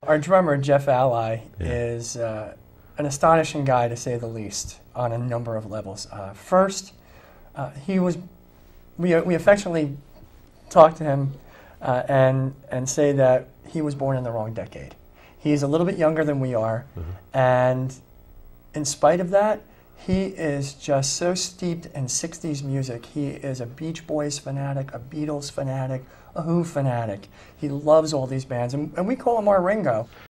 Our drummer, Jeff Alai, is an astonishing guy, to say the least, on a number of levels. First, we affectionately talk to him and say that he was born in the wrong decade. He's a little bit younger than we are, and in spite of that, he is just so steeped in 60s music. He is a Beach Boys fanatic, a Beatles fanatic, a Who fanatic. He loves all these bands, and we call him our Ringo.